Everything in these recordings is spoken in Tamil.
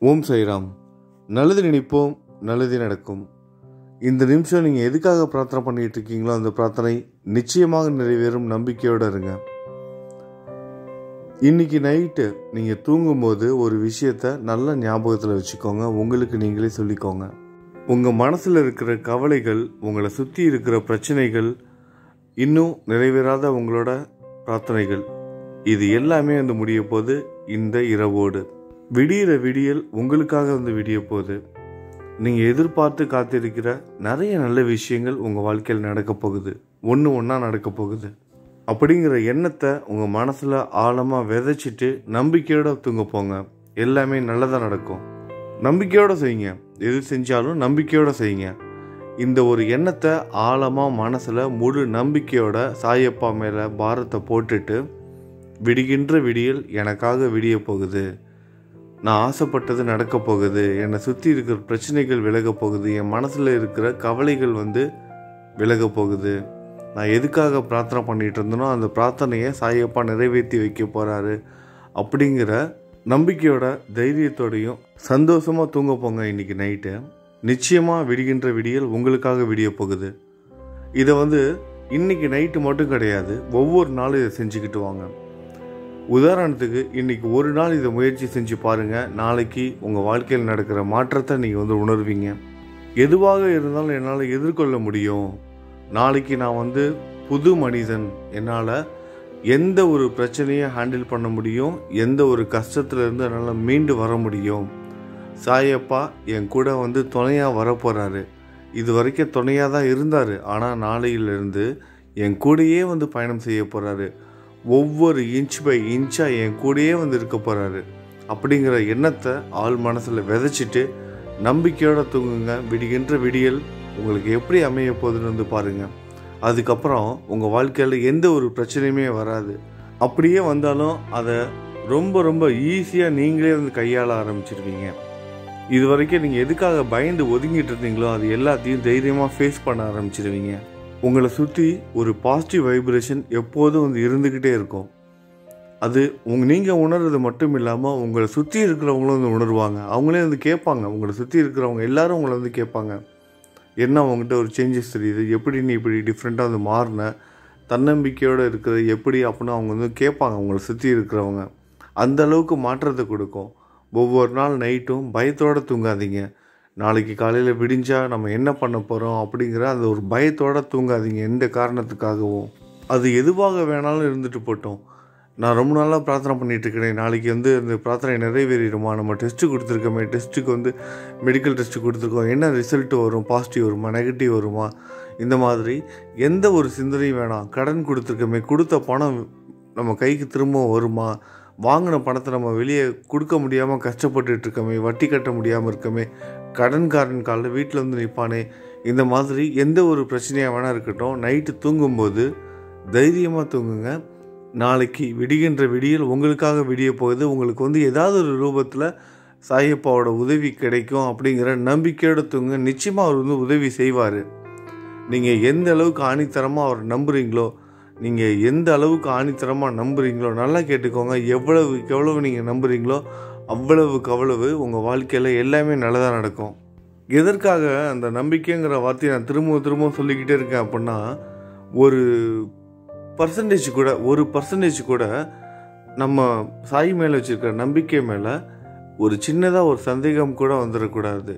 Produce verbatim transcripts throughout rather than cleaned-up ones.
ஓம் சாய்ராம். நல்லது நினைப்போம், நல்லது நடக்கும். இந்த நிமிஷம் நீங்கள் எதுக்காக பிரார்த்தனை பண்ணிட்டு இருக்கீங்களோ அந்த பிரார்த்தனை நிச்சயமாக நிறைவேறும் நம்பிக்கையோடு இருங்க. இன்னைக்கு நைட்டு நீங்கள் தூங்கும்போது ஒரு விஷயத்த நல்ல ஞாபகத்தில் வச்சுக்கோங்க. உங்களுக்கு நீங்களே சொல்லிக்கோங்க. உங்கள் மனசில் இருக்கிற கவலைகள், உங்களை சுற்றி இருக்கிற பிரச்சனைகள், இன்னும் நிறைவேறாத உங்களோட பிரார்த்தனைகள், இது எல்லாமே வந்து முடிய போது இந்த இரவோடு. விடிகிற விடியல் உங்களுக்காக வந்து விடிய போகுது. நீங்கள் எதிர்பார்த்து காத்திருக்கிற நிறைய நல்ல விஷயங்கள் உங்கள் வாழ்க்கையில் நடக்க போகுது. ஒன்று ஒன்றா நடக்க போகுது. அப்படிங்கிற எண்ணத்தை உங்கள் மனசில் ஆழமாக விதைச்சிட்டு நம்பிக்கையோடு தூங்க போங்க. எல்லாமே நல்லதாக நடக்கும். நம்பிக்கையோடு செய்யுங்க. எது செஞ்சாலும் நம்பிக்கையோடு செய்யுங்க. இந்த ஒரு எண்ணத்தை ஆழமாக மனசில் முழு நம்பிக்கையோட சாயப்பா மேலே பாரத்தை போட்டுட்டு, விடுகின்ற விடியல் எனக்காக விடிய போகுது, நான் ஆசைப்பட்டது நடக்க போகுது, என்னை சுற்றி இருக்கிற பிரச்சனைகள் விலக போகுது, என் மனசில் இருக்கிற கவலைகள் வந்து விலக போகுது, நான் எதுக்காக பிரார்த்தனை பண்ணிகிட்டு இருந்தனோ அந்த பிரார்த்தனையை சாயப்பா நிறைவேற்றி வைக்க போகிறாரு அப்படிங்கிற நம்பிக்கையோட தைரியத்தோடையும் சந்தோஷமாக தூங்க போங்க. இன்றைக்கி நைட்டு நிச்சயமாக விடுகின்ற விடியல் உங்களுக்காக விடிய போகுது. இதை வந்து இன்றைக்கி நைட்டு மட்டும் கிடையாது, ஒவ்வொரு நாளும் இதை செஞ்சுக்கிட்டு வாங்க. உதாரணத்துக்கு இன்றைக்கி ஒரு நாள் இதை முயற்சி செஞ்சு பாருங்கள். நாளைக்கு உங்கள் வாழ்க்கையில் நடக்கிற மாற்றத்தை நீங்கள் வந்து உணர்வீங்க. எதுவாக இருந்தாலும் என்னால் எதிர்கொள்ள முடியும், நாளைக்கு நான் வந்து புது மனிதன், என்னால் எந்த ஒரு பிரச்சனையை ஹேண்டில் பண்ண முடியும், எந்த ஒரு கஷ்டத்துலேருந்து என்னால் மீண்டு வர முடியும், சாயப்பா என் கூட வந்து துணையாக வரப்போகிறாரு, இது வரைக்கும் துணையாக தான் இருந்தார், ஆனால் நாளையிலிருந்து என் கூடையே வந்து பயணம் செய்ய போகிறாரு, ஒவ்வொரு இன்ச் பை இன்ச்சாக என் கூடயே வந்து இருக்க போகிறாரு அப்படிங்கிற எண்ணத்தை ஆள் மனசில் விதைச்சிட்டு நம்பிக்கையோடு தூங்குங்க. விடுகின்ற விடியல் உங்களுக்கு எப்படி அமைய போகுதுன்னு வந்து பாருங்கள். அதுக்கப்புறம் உங்கள் வாழ்க்கையில் எந்த ஒரு பிரச்சனையுமே வராது. அப்படியே வந்தாலும் அதை ரொம்ப ரொம்ப ஈஸியாக நீங்களே வந்து கையாள ஆரம்பிச்சிருவீங்க. இது வரைக்கும் நீங்கள் எதுக்காக பயந்து ஒதுங்கிட்டு இருந்தீங்களோ அது எல்லாத்தையும் தைரியமாக ஃபேஸ் பண்ண ஆரம்பிச்சிருவீங்க. உங்களை சுற்றி ஒரு பாசிட்டிவ் வைப்ரேஷன் எப்போதும் வந்து இருந்துக்கிட்டே இருக்கும். அது உங்கள் நீங்கள் உணர்றது மட்டும் இல்லாமல் உங்களை சுற்றி இருக்கிறவங்களும் வந்து உணர்வாங்க. அவங்களே வந்து கேட்பாங்க, உங்களை சுற்றி இருக்கிறவங்க எல்லோரும் உங்களை வந்து கேட்பாங்க, என்ன அவங்ககிட்ட ஒரு சேஞ்சஸ் தெரியுது, எப்படி நீ இப்படி டிஃப்ரெண்ட்டாக வந்து மாறின, தன்னம்பிக்கையோடு இருக்கிறது எப்படி அப்படின்னு அவங்க வந்து கேட்பாங்க. உங்களை சுற்றி இருக்கிறவங்க அந்த அளவுக்கு மாற்றத்தை கொடுக்கும். ஒவ்வொரு நாள் நைட்டும் பயத்தோடு தூங்காதீங்க. நாளைக்கு காலையில் விடிஞ்சால் நம்ம என்ன பண்ண போகிறோம் அப்படிங்கிற அந்த ஒரு பயத்தோடு தூங்காதீங்க. எந்த காரணத்துக்காகவும் அது எதுவாக வேணாலும் இருந்துட்டு போட்டோம். நான் ரொம்ப நாளாக பிரார்த்தனை பண்ணிகிட்ருக்கிறேன், நாளைக்கு வந்து அந்த பிரார்த்தனை நிறைவேறிடுமா, நம்ம டெஸ்ட்டு கொடுத்துருக்கோமே, டெஸ்ட்டுக்கு வந்து மெடிக்கல் டெஸ்ட்டு கொடுத்துருக்கோம், என்ன ரிசல்ட் வரும், பாசிட்டிவ் வருமா நெகட்டிவ் வருமா, இந்த மாதிரி எந்த ஒரு சிந்தனையும் வேணாம். கடன் கொடுத்துருக்கோமே, கொடுத்த பணம் நம்ம கைக்கு திரும்ப வருமா, வாங்கின பணத்தை நம்ம வெளியே கொடுக்க முடியாமல் கஷ்டப்பட்டுட்டு இருக்கோமே, வட்டி கட்ட முடியாமல் இருக்கோமே, கடன்காரன் காலில் வீட்டில் வந்து நிற்பானே, இந்த மாதிரி எந்த ஒரு பிரச்சனையாக வேணால் இருக்கட்டும், நைட்டு தூங்கும்போது தைரியமாக தூங்குங்க. நாளைக்கு விடுகின்ற விடியல் உங்களுக்காக விடிய போகுது. உங்களுக்கு வந்து ஏதாவது ஒரு ரூபத்தில் சாயப்பாவோட உதவி கிடைக்கும் அப்படிங்கிற நம்பிக்கையோடு தூங்க. நிச்சயமாக அவர் வந்து உதவி செய்வார். நீங்கள் எந்த அளவுக்கு ஆணித்தரமாக அவர் நம்புகிறீங்களோ, நீங்கள் எந்த அளவுக்கு ஆணித்தரமாக நம்புகிறீங்களோ, நல்லா கேட்டுக்கோங்க, எவ்வளவுக்கு எவ்வளவு நீங்கள் நம்புகிறீங்களோ அவ்வளவுக்கு அவ்வளவு உங்கள் வாழ்க்கையில் எல்லாமே நல்லதாக நடக்கும். எதற்காக அந்த நம்பிக்கைங்கிற வார்த்தையை நான் திரும்ப திரும்ப சொல்லிக்கிட்டே இருக்கேன் அப்படின்னா, ஒரு பர்சன்டேஜ் கூட ஒரு பர்சன்டேஜ் கூட நம்ம சாய் மேலே வச்சுருக்கிற நம்பிக்கை மேலே ஒரு சின்னதாக ஒரு சந்தேகம் கூட வந்துடக்கூடாது.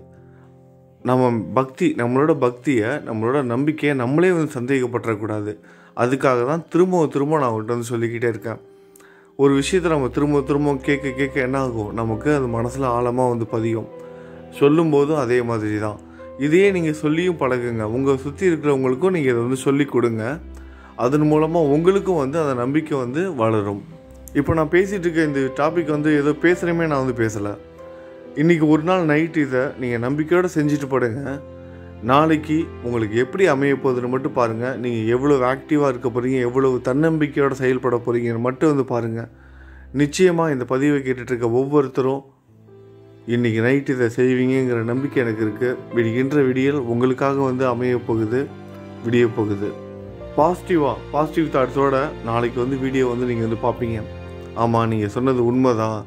நம்ம பக்தி நம்மளோட பக்தியை நம்மளோட நம்பிக்கையை நம்மளே வந்து சந்தேகப்பட்டுறக்கூடாது. அதுக்காக தான் திரும்ப திரும்ப நான் அவங்கள்ட்ட வந்து சொல்லிக்கிட்டே இருக்கேன். ஒரு விஷயத்தை நம்ம திரும்ப திரும்ப கேட்க கேட்க என்ன ஆகும், நமக்கு அது மனசில் ஆழமாக வந்து பதியும். சொல்லும்போதும் அதே மாதிரி தான். இதையே நீங்கள் சொல்லியும் பழகுங்க. உங்கள் சுற்றி இருக்கிறவங்களுக்கும் நீங்கள் இதை வந்து சொல்லி கொடுங்க. அதன் மூலமாக உங்களுக்கும் வந்து அந்த நம்பிக்கை வந்து வளரும். இப்போ நான் பேசிகிட்டு இருக்க இந்த டாபிக் வந்து ஏதோ பேசுகிறேமே, நான் வந்து பேசலை. இன்றைக்கி ஒரு நாள் நைட்டு இதை நீங்கள் நம்பிக்கையோடு செஞ்சுட்டு படுங்க. நாளைக்கு உங்களுக்கு எப்படி அமைய போகுதுன்னு மட்டும் பாருங்கள். நீங்கள் எவ்வளோ ஆக்டிவாக இருக்க போகிறீங்க, எவ்வளவு தன்னம்பிக்கையோடு செயல்பட போகிறீங்கன்னு மட்டும் வந்து பாருங்கள். நிச்சயமாக இந்த பதிவை கேட்டுட்ருக்க ஒவ்வொருத்தரும் இன்றைக்கி நைட்டு இதை செய்வீங்கிற நம்பிக்கை எனக்கு இருக்குது. விடுகின்ற விடியல் உங்களுக்காக வந்து அமைய போகுது, விடிய போகுது. பாசிட்டிவாக பாசிட்டிவ் தாட்ஸோடு நாளைக்கு வந்து வீடியோ வந்து நீங்கள் வந்து பார்ப்பீங்க. ஆமாம், நீங்கள் சொன்னது உண்மை தான்,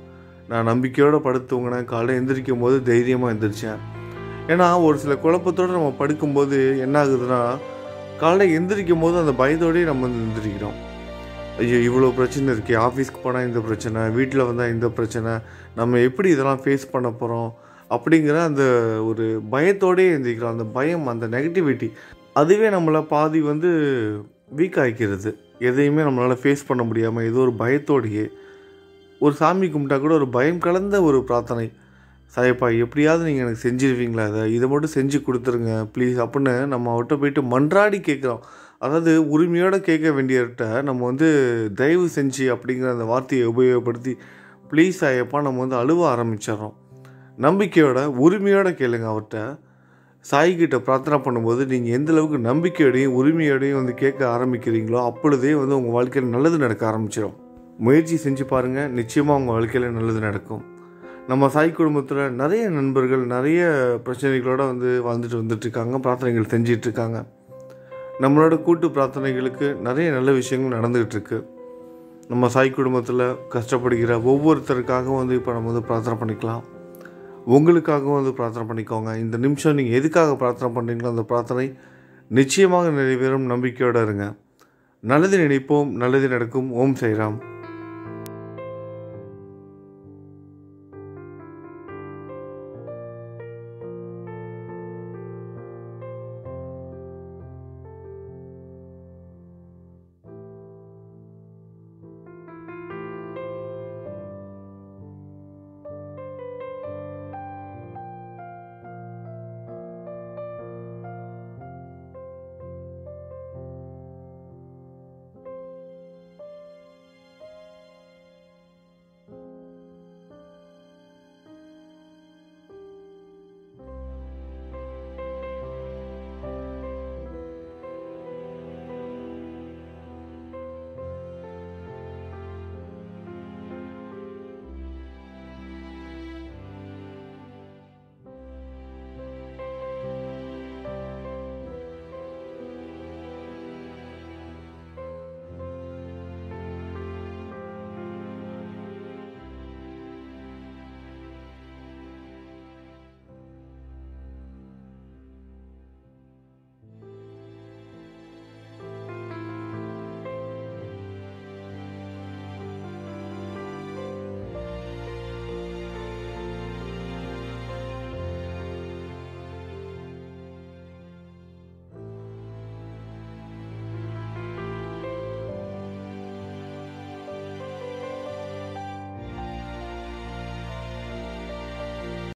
நான் நம்பிக்கையோடு படுத்து தூங்கினேன். காலையில் எந்திரிக்கும் போது தைரியமாக எந்திரிச்சேன். ஏன்னா ஒரு சில குழப்பத்தோடு நம்ம படுக்கும்போது என்ன ஆகுதுன்னா, காலையில் எந்திரிக்கும் போது அந்த பயத்தோடய நம்ம வந்து எந்திரிக்கிறோம். ஐயோ இவ்வளோ பிரச்சனை இருக்கே, ஆஃபீஸ்க்கு போனால் இந்த பிரச்சனை, வீட்டில் வந்தால் இந்த பிரச்சனை, நம்ம எப்படி இதெல்லாம் ஃபேஸ் பண்ண போகிறோம் அப்படிங்கிற அந்த ஒரு பயத்தோடயே எந்திரிக்கிறோம். அந்த பயம், அந்த நெகட்டிவிட்டி அதுவே நம்மளை பாதி வந்து வீக் ஆகிக்கிறது. எதையுமே நம்மளால் ஃபேஸ் பண்ண முடியாமல் ஏதோ ஒரு பயத்தோடையே ஒரு சாமி கும்பிட்டா கூட ஒரு பயம் கலந்த ஒரு பிரார்த்தனை, சாயப்பா எப்படியாவது நீங்கள் எனக்கு செஞ்சிருவீங்களா, அதை இதை மட்டும் செஞ்சு கொடுத்துருங்க ப்ளீஸ் அப்படின்னு நம்ம அவர்கிட்ட போயிட்டு மன்றாடி கேட்குறோம். அதாவது உரிமையோடு கேட்க வேண்டியவர்கிட்ட நம்ம வந்து தயவு செஞ்சு அப்படிங்கிற அந்த வார்த்தையை உபயோகப்படுத்தி ப்ளீஸ் சாயப்பா நம்ம வந்து அழுவ ஆரம்பிச்சிடறோம். நம்பிக்கையோட உரிமையோடு கேளுங்க அவர்கிட்ட. சாய்கிட்ட பிரார்த்தனை பண்ணும்போது நீங்கள் எந்த அளவுக்கு நம்பிக்கையோடையும் உரிமையோடையும் வந்து கேட்க ஆரம்பிக்கிறீங்களோ அப்பொழுதே வந்து உங்கள் வாழ்க்கையில் நல்லது நடக்க ஆரம்பிச்சிடும். முயற்சி செஞ்சு பாருங்கள், நிச்சயமாக உங்கள் வாழ்க்கையில் நல்லது நடக்கும். நம்ம சாய் குடும்பத்தில் நிறைய நண்பர்கள் நிறைய பிரச்சனைகளோடு வந்து வாழ்ந்துட்டு வந்துட்டுருக்காங்க, பிரார்த்தனைகள் செஞ்சிட்ருக்காங்க. நம்மளோட கூட்டு பிரார்த்தனைகளுக்கு நிறைய நல்ல விஷயங்கள் நடந்துகிட்ருக்கு. நம்ம சாய் குடும்பத்தில் கஷ்டப்படுகிற ஒவ்வொருத்தருக்காகவும் வந்து இப்போ நம்ம வந்து பிரார்த்தனை பண்ணிக்கலாம். உங்களுக்காகவும் வந்து பிரார்த்தனை பண்ணிக்கோங்க. இந்த நிமிஷம் நீங்கள் எதுக்காக பிரார்த்தனை பண்ணுறீங்களோ அந்த பிரார்த்தனை நிச்சயமாக நிறைவேறும். நம்பிக்கையோடு இருங்க. நல்லது நினைப்போம், நல்லது நடக்கும். ஓம் சாய்ராம்.